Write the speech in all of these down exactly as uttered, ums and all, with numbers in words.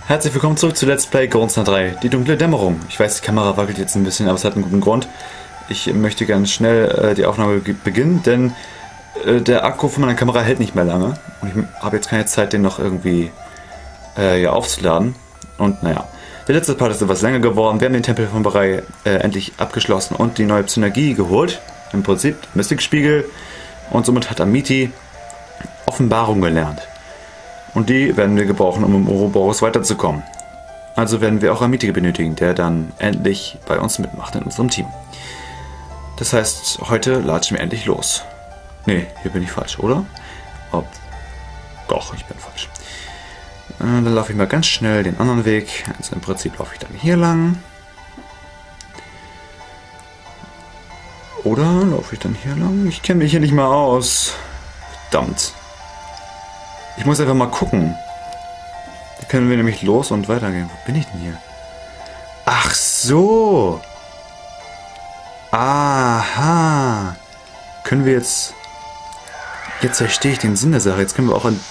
Herzlich willkommen zurück zu Let's Play Groundstar drei, die dunkle Dämmerung. Ich weiß, die Kamera wackelt jetzt ein bisschen, aber es hat einen guten Grund. Ich möchte ganz schnell äh, die Aufnahme beginnen, denn äh, der Akku von meiner Kamera hält nicht mehr lange. Und ich habe jetzt keine Zeit, den noch irgendwie äh, ja, aufzuladen. Und naja, der letzte Part ist etwas länger geworden. Wir haben den Tempel von Barai äh, endlich abgeschlossen und die neue Synergie geholt. Im Prinzip Mystikspiegel. Und somit hat Amiti Offenbarung gelernt. Und die werden wir gebrauchen, um im Ouroboros weiterzukommen. Also werden wir auch Amiti benötigen, der dann endlich bei uns mitmacht in unserem Team. Das heißt, heute latschen wir endlich los. Ne, hier bin ich falsch, oder? Ob Doch, ich bin falsch. Äh, dann laufe ich mal ganz schnell den anderen Weg. Also im Prinzip laufe ich dann hier lang. Oder laufe ich dann hier lang? Ich kenne mich hier nicht mal aus. Verdammt. Ich muss einfach mal gucken. Da können wir nämlich los und weitergehen. Wo bin ich denn hier? Ach so. Aha. Können wir jetzt... Jetzt verstehe ich den Sinn der Sache. Jetzt können wir auch in...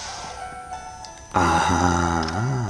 Aha.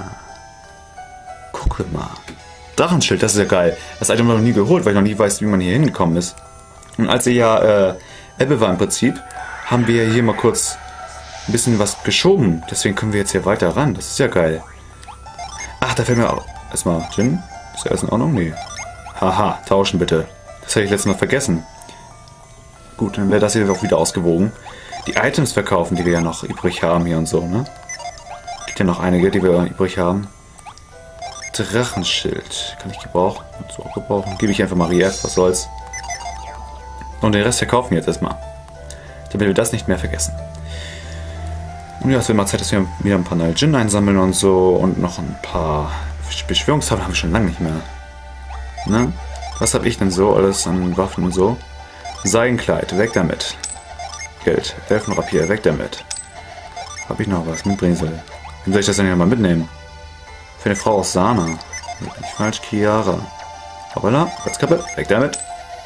Gucke mal. Drachenschild, das ist ja geil. Das Item habe ich noch nie geholt, weil ich noch nie weiß, wie man hier hingekommen ist. Und als ihr ja äh, Ebbe war im Prinzip, haben wir hier mal kurz ein bisschen was geschoben. Deswegen können wir jetzt hier weiter ran. Das ist ja geil. Ach, da fällt mir auch... Erstmal, Jin? Ist ja alles in Ordnung? Nee. Haha, tauschen bitte. Das hätte ich letztes Mal vergessen. Gut, dann wäre das hier auch wieder ausgewogen. Die Items verkaufen, die wir ja noch übrig haben hier und so, ne? Gibt ja noch einige, die wir übrig haben. Drachenschild. Kann ich gebrauchen? Kannst du auch gebrauchen? Gebe ich einfach mal Rief, was soll's. Und den Rest verkaufen wir jetzt erstmal. Damit wir das nicht mehr vergessen. Und ja, es wird mal Zeit, dass wir wieder ein paar neue Djinn einsammeln und so. Und noch ein paar Beschwörungstafeln haben wir schon lange nicht mehr. Ne? Was habe ich denn so alles an Waffen und so? Seidenkleid, weg damit. Geld, Elfenrapier, weg damit. Habe ich noch was? Mitbringsel. Wem soll ich das denn hier mal mitnehmen? Für eine Frau aus Sana. Nicht falsch, Chiara. Hoppala, Holzkappe, weg damit.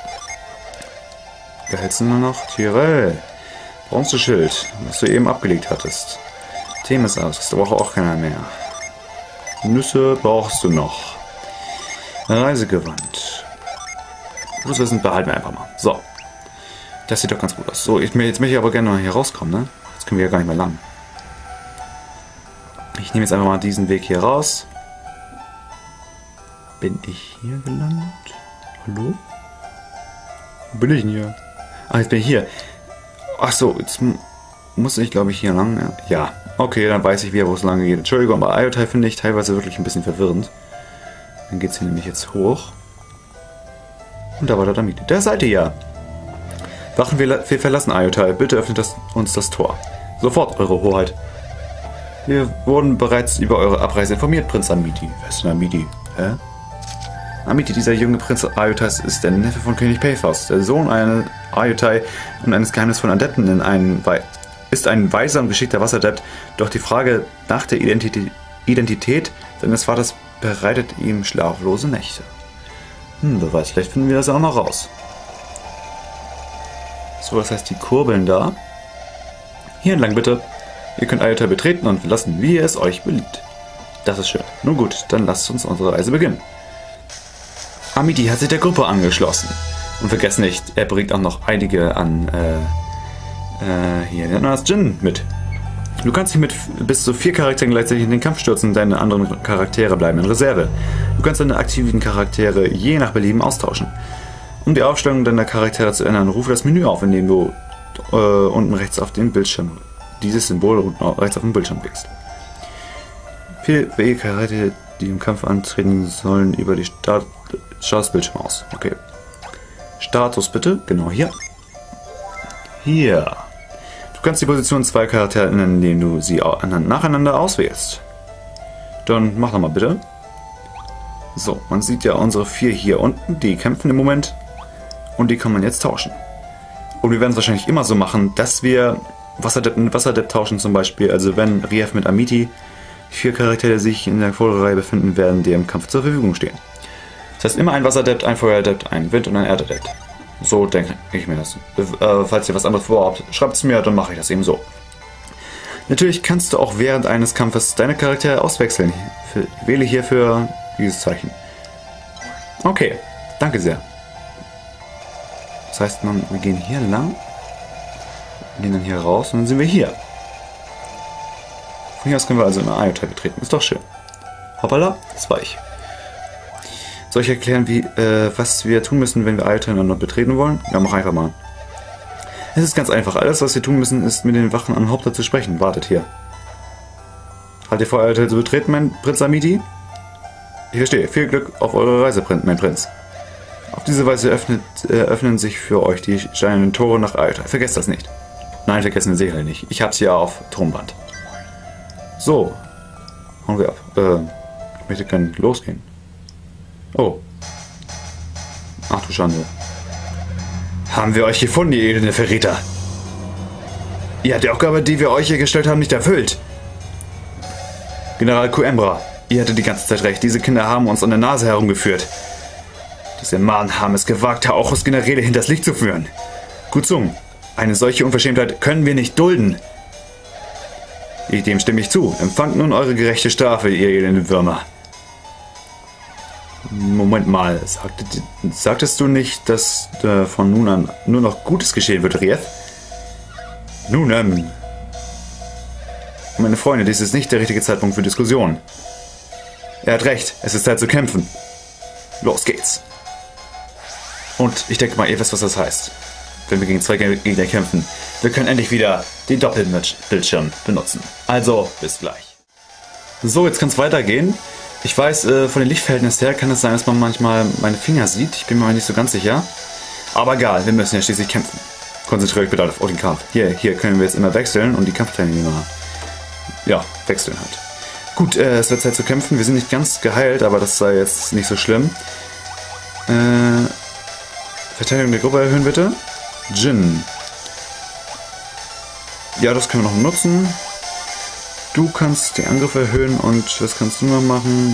Wer hältst du nur noch? Tyrell. Bronzeschild, was du eben abgelegt hattest. Themis aus, das braucht auch keiner mehr. Nüsse brauchst du noch. Reisegewand. Gutes Wissen behalten wir einfach mal. So. Das sieht doch ganz gut aus. So, ich, jetzt möchte ich aber gerne mal hier rauskommen, ne? Jetzt können wir ja gar nicht mehr lang. Ich nehme jetzt einfach mal diesen Weg hier raus. Bin ich hier gelandet? Hallo? Wo bin ich denn hier? Ah, jetzt bin ich hier. Ach so, jetzt muss ich, glaube ich, hier lang. Ja. ja, okay, dann weiß ich wieder, wo es lang geht. Entschuldigung, aber Iotai finde ich teilweise wirklich ein bisschen verwirrend. Dann geht es hier nämlich jetzt hoch. Und da war der Amiti. Da seid ihr ja. Wachen, wir, wir verlassen Iotai. Bitte öffnet das, uns das Tor. Sofort, Eure Hoheit. Wir wurden bereits über eure Abreise informiert, Prinz Amiti. Wer ist denn Amiti? Hä? Amiti, dieser junge Prinz Iotais, ist der Neffe von König Paphos, der Sohn eines Iotai und eines geheimnisvollen Adepten in einen We ist ein weiser und geschickter Wasseradept, doch die Frage nach der Identität, Identität seines Vaters bereitet ihm schlaflose Nächte. Hm, wer weiß, vielleicht finden wir das auch noch raus. So, das heißt die Kurbeln da. Hier entlang bitte. Ihr könnt Iotai betreten und verlassen, wie es euch beliebt. Das ist schön. Nun gut, dann lasst uns unsere Reise beginnen. Amiti hat sich der Gruppe angeschlossen. Und vergesst nicht, er bringt auch noch einige an, äh, äh, hier, das Djinn mit. Du kannst dich mit bis zu vier Charakteren gleichzeitig in den Kampf stürzen und deine anderen Charaktere bleiben in Reserve. Du kannst deine aktiven Charaktere je nach Belieben austauschen. Um die Aufstellung deiner Charaktere zu ändern, rufe das Menü auf, indem du äh, unten rechts auf den Bildschirm, dieses Symbol unten rechts auf dem Bildschirm klickst. Vier Charaktere, die im Kampf antreten sollen, über die Start Schau das Bildschirm aus. Okay. Status bitte. Genau hier. Hier. Du kannst die Position zwei Charaktere ändern, indem du sie nacheinander auswählst. Dann mach doch mal bitte. So, man sieht ja unsere vier hier unten. Die kämpfen im Moment. Und die kann man jetzt tauschen. Und wir werden es wahrscheinlich immer so machen, dass wir Wasserdepp mit Wasserdepp tauschen zum Beispiel. Also wenn Rief mit Amiti, vier Charaktere, die sich in der Vorderreihe befinden, werden die im Kampf zur Verfügung stehen. Das heißt immer ein Wasseradept, ein Feueradept, ein Wind- und ein Erdadept. So denke ich mir das. Äh, falls ihr was anderes vorhabt, schreibt es mir, dann mache ich das eben so. Natürlich kannst du auch während eines Kampfes deine Charaktere auswechseln. Für, wähle hierfür dieses Zeichen. Okay, danke sehr. Das heißt, man, wir gehen hier lang, gehen dann hier raus und dann sind wir hier. Von hier aus können wir also in Ayota betreten. Ist doch schön. Hoppala, das war ich. Soll ich erklären, wie, äh, was wir tun müssen, wenn wir Ayota betreten wollen? Ja, mach einfach mal. Es ist ganz einfach. Alles, was wir tun müssen, ist mit den Wachen am Hauptort zu sprechen. Wartet hier. Habt ihr vor, Ayota zu betreten, mein Prinz Amiti? Ich verstehe. Viel Glück auf eure Reise, mein Prinz. Auf diese Weise öffnet, äh, öffnen sich für euch die steinernen Tore nach Ayota. Vergesst das nicht. Nein, vergessen wir sicher nicht. Ich hab's hier auf Tonband. So. Hauen wir ab. Äh, ich möchte gerne losgehen. Oh. Ach du Schande. Haben wir euch gefunden, ihr elende Verräter? Ihr habt die Aufgabe, die wir euch hier gestellt haben, nicht erfüllt. General Coimbra, ihr hattet die ganze Zeit recht. Diese Kinder haben uns an der Nase herumgeführt. Diese Mahnen haben es gewagt, Taochos Generäle hinters Licht zu führen. Guzung, eine solche Unverschämtheit können wir nicht dulden. Dem stimme ich zu. Empfangt nun eure gerechte Strafe, ihr elende Würmer. Moment mal, sagtet, sagtest du nicht, dass äh, von nun an nur noch Gutes geschehen wird, Rieth? Nun, ähm... Meine Freunde, dies ist nicht der richtige Zeitpunkt für Diskussionen. Er hat recht, es ist Zeit zu kämpfen. Los geht's. Und ich denke mal, ihr wisst, was das heißt. Wenn wir gegen zwei Gegner kämpfen. Wir können endlich wieder den Doppelbildschirm benutzen. Also, bis gleich. So, jetzt kann es weitergehen. Ich weiß, äh, von den Lichtverhältnissen her kann es sein, dass man manchmal meine Finger sieht. Ich bin mir nicht so ganz sicher. Aber egal, wir müssen ja schließlich kämpfen. Konzentriert euch bitte auf den Kampf. Hier, hier können wir jetzt immer wechseln und die Kampfteilnehmer, ja, wechseln halt. Gut, äh, es wird Zeit zu kämpfen. Wir sind nicht ganz geheilt, aber das sei jetzt nicht so schlimm. Äh, Verteidigung der Gruppe erhöhen bitte. Jin. Ja, das können wir noch nutzen. Du kannst den Angriff erhöhen und was kannst du noch machen?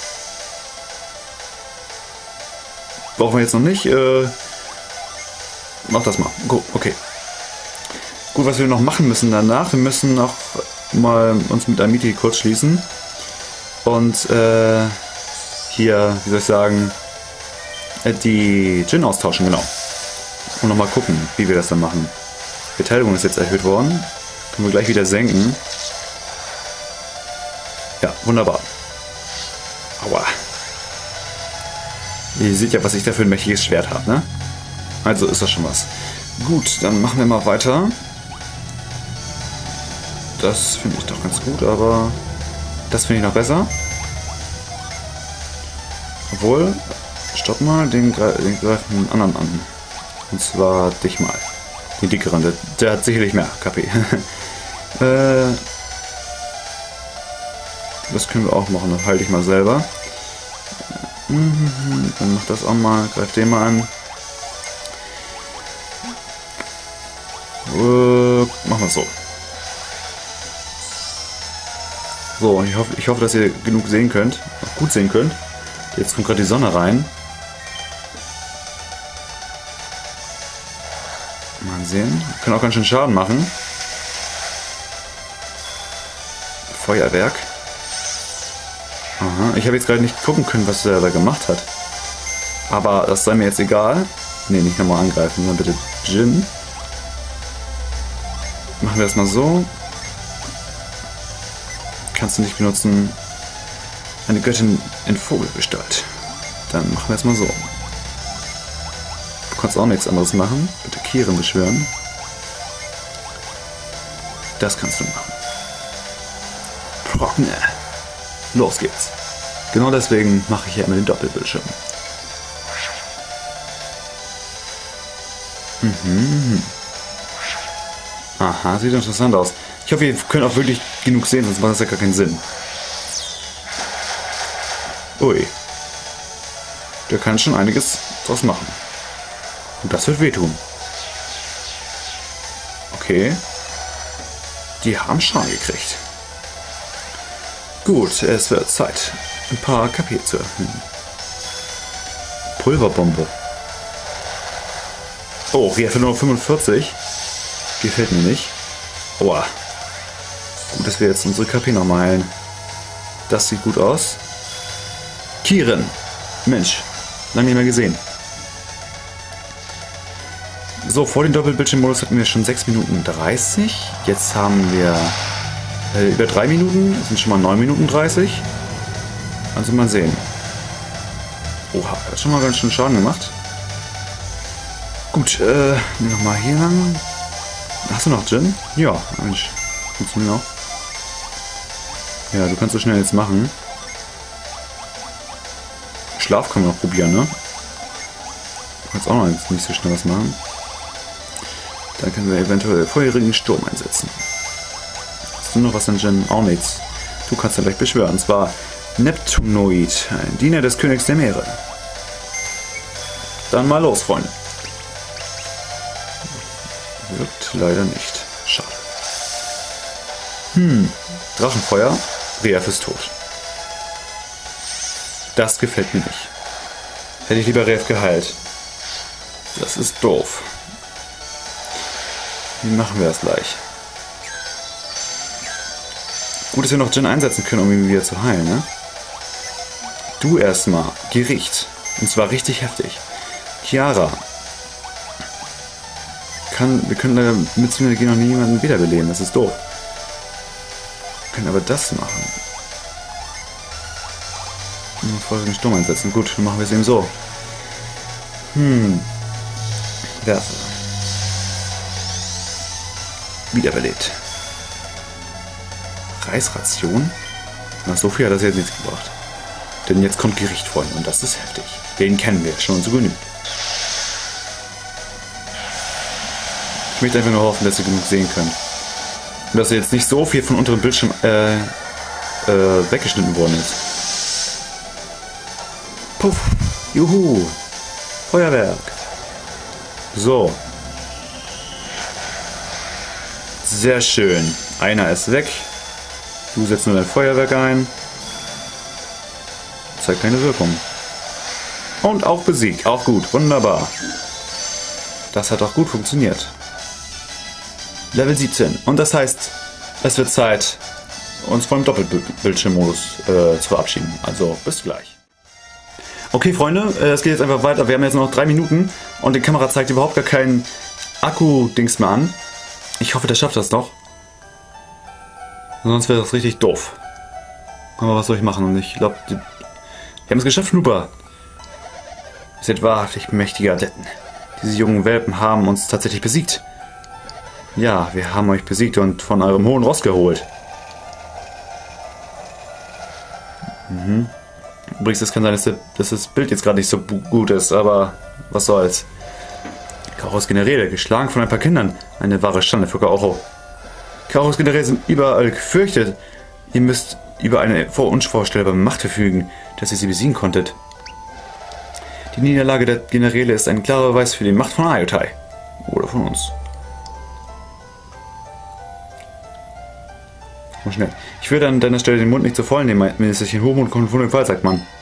Brauchen wir jetzt noch nicht. Äh, mach das mal. Go, okay. Gut, was wir noch machen müssen danach. Wir müssen noch mal uns mit Amiti kurz schließen. Und äh, hier, wie soll ich sagen, die Jin austauschen, genau. Und nochmal gucken, wie wir das dann machen. Beteiligung ist jetzt erhöht worden. Können wir gleich wieder senken. Ja, wunderbar. Aua. Ihr seht ja, was ich da für ein mächtiges Schwert habe, ne? Also ist das schon was. Gut, dann machen wir mal weiter. Das finde ich doch ganz gut, aber das finde ich noch besser. Obwohl, stopp mal, den, den greifen den anderen an. Und zwar dich mal. Den dickeren, der, der hat sicherlich mehr K P. äh... Das können wir auch machen, das halte ich mal selber. Dann mach das auch mal, greif den mal an. Äh, machen wir es so. So, ich hoffe, ich hoffe, dass ihr genug sehen könnt, auch gut sehen könnt. Jetzt kommt gerade die Sonne rein. Mal sehen. Können auch ganz schön Schaden machen. Feuerwerk. Aha, ich habe jetzt gerade nicht gucken können, was er da gemacht hat. Aber das sei mir jetzt egal. Ne, nicht nochmal angreifen, sondern bitte Jin. Machen wir das mal so. Kannst du nicht benutzen. Eine Göttin in Vogelgestalt. Dann machen wir es mal so. Du kannst auch nichts anderes machen. Bitte Kieren beschwören. Das kannst du machen. Trockne. Los geht's. Genau deswegen mache ich hier immer den Doppelbildschirm. Mhm. Aha, sieht interessant aus. Ich hoffe, ihr könnt auch wirklich genug sehen, sonst macht das ja gar keinen Sinn. Ui. Der kann schon einiges draus machen. Und das wird wehtun. Okay. Die haben Schaden gekriegt. Gut, es wird Zeit, ein paar K P zu erhöhen. Pulverbombe. Oh, Ria für nur fünfundvierzig. Gefällt mir nicht. Aua. Gut, dass wir jetzt unsere K P nochmal heilen. Das sieht gut aus. Kirin. Mensch, lange nicht mehr gesehen. So, vor dem Doppelbildschirmmodus hatten wir schon sechs Minuten dreißig. Jetzt haben wir äh, über drei Minuten. Das sind schon mal neun Minuten dreißig. Also mal sehen. Oha, das hat schon mal ganz schön Schaden gemacht. Gut, äh, nochmal hier lang. Hast du noch Gin? Ja, Mensch. Funktioniert noch. Ja, du kannst so schnell jetzt machen. Schlaf können wir noch probieren, ne? Du kannst auch noch jetzt nicht so schnell was machen. Dann können wir eventuell feurigen Sturm einsetzen. Hast du noch was an Gin? Auch nichts. Du kannst ja gleich beschwören. Und zwar Neptunoid, ein Diener des Königs der Meere. Dann mal los, Freunde. Wirkt leider nicht. Schade. Hm. Drachenfeuer. Reaf ist tot. Das gefällt mir nicht. Hätte ich lieber Reaf geheilt. Das ist doof. Wie machen wir das gleich? Gut, dass wir noch Gin einsetzen können, um ihn wieder zu heilen, ne? Du erstmal. Gericht. Und zwar richtig heftig. Chiara. Kann, wir können leider mit Synergie noch niemanden wiederbeleben. Das ist doof. Wir können aber das machen. Vorher den Sturm einsetzen. Gut, dann machen wir es eben so. Hm. Werfe. Wiederbelebt. Reisration? Na, so viel hat das jetzt nichts gebracht. Denn jetzt kommt Gericht, Freunde, und das ist heftig. Den kennen wir schon zu genügen. Ich möchte einfach nur hoffen, dass ihr genug sehen könnt. Und dass ihr jetzt nicht so viel von unterem Bildschirm äh, äh, weggeschnitten worden ist. Puff. Juhu. Feuerwerk. So. Sehr schön. Einer ist weg. Du setzt nur dein Feuerwerk ein. Zeigt keine Wirkung. Und auch besiegt. Auch gut. Wunderbar. Das hat auch gut funktioniert. Level siebzehn. Und das heißt, es wird Zeit, uns vom Doppelbildschirmmodus äh, zu verabschieden. Also, bis gleich. Okay, Freunde, äh, es geht jetzt einfach weiter. Wir haben jetzt noch drei Minuten und die Kamera zeigt überhaupt gar keinen Akku-Dings mehr an. Ich hoffe, der schafft das noch. Sonst wäre das richtig doof. Aber was soll ich machen? Und ich glaube, wir haben es geschafft, Snooper. Ihr seid wahrhaftig mächtige Athleten. Diese jungen Welpen haben uns tatsächlich besiegt. Ja, wir haben euch besiegt und von eurem hohen Ross geholt. Mhm. Übrigens, es kann sein, dass das Bild jetzt gerade nicht so gut ist, aber was soll's. Kaoros Generäle, geschlagen von ein paar Kindern. Eine wahre Schande für Kaoro. Kaoros Generäle sind überall gefürchtet. Ihr müsst über eine unvorstellbare Macht verfügen, dass ihr sie besiegen konntet. Die Niederlage der Generäle ist ein klarer Beweis für die Macht von Ayotai. Oder von uns. Mal schnell. Ich würde an deiner Stelle den Mund nicht zu voll nehmen, Ministerchen Hochmut kommt von dem Fall, sagt man.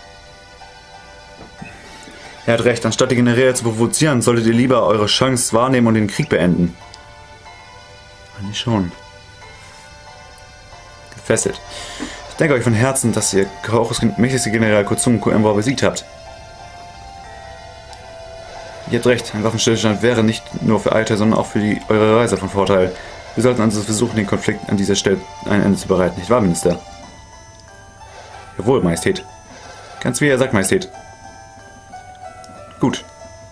Er hat recht, anstatt die Generäle zu provozieren, solltet ihr lieber eure Chance wahrnehmen und den Krieg beenden. Eigentlich schon. Gefesselt. Ich danke euch von Herzen, dass ihr Kaoros mächtigste General Kurzum Koemwa besiegt habt. Ihr habt recht, ein Waffenstillstand wäre nicht nur für Ayotai, sondern auch für die, eure Reise von Vorteil. Wir sollten also versuchen, den Konflikt an dieser Stelle ein Ende zu bereiten, nicht wahr, Minister? Jawohl, Majestät. Ganz wie er sagt, Majestät. Gut.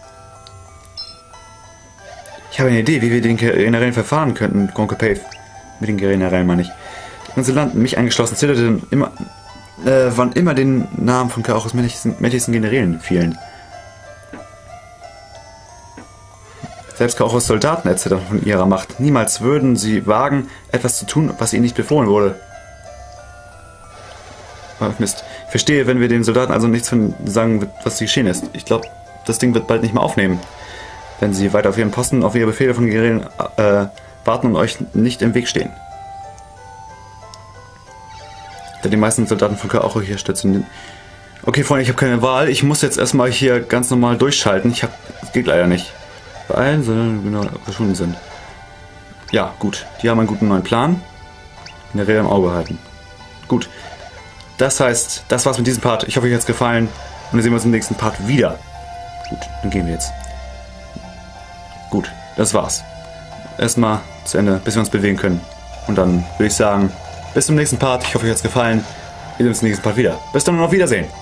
Ich habe eine Idee, wie wir den Generälen verfahren könnten, Gronke Pave. Mit den Generälen meine ich. Das ganze Land, mich eingeschlossen, zitterte immer, äh, wann immer den Namen von Kaoros mächtigsten Generälen fielen. Selbst Kaoros Soldaten erzählten von ihrer Macht. Niemals würden sie wagen, etwas zu tun, was ihnen nicht befohlen wurde. Oh, Mist. Ich verstehe, wenn wir den Soldaten also nichts von sagen, was geschehen ist. Ich glaube, das Ding wird bald nicht mehr aufnehmen. Wenn sie weiter auf ihren Posten, auf ihre Befehle von Generälen äh, warten und euch nicht im Weg stehen. Da die meisten Soldaten von Kaoro hier stationieren. Okay, Freunde, ich habe keine Wahl. Ich muss jetzt erstmal hier ganz normal durchschalten. Ich habe, das geht leider nicht. Bei allen, sondern genau verschwunden sind. Ja, gut. Die haben einen guten neuen Plan. generell im Auge halten. Gut. Das heißt, das war's mit diesem Part. Ich hoffe, euch hat's gefallen. Und wir sehen uns im nächsten Part wieder. Gut, dann gehen wir jetzt. Gut, das war's. Erstmal zu Ende, bis wir uns bewegen können. Und dann würde ich sagen, bis zum nächsten Part. Ich hoffe, euch hat's gefallen. Wir sehen uns im nächsten Part wieder. Bis dann und auf Wiedersehen.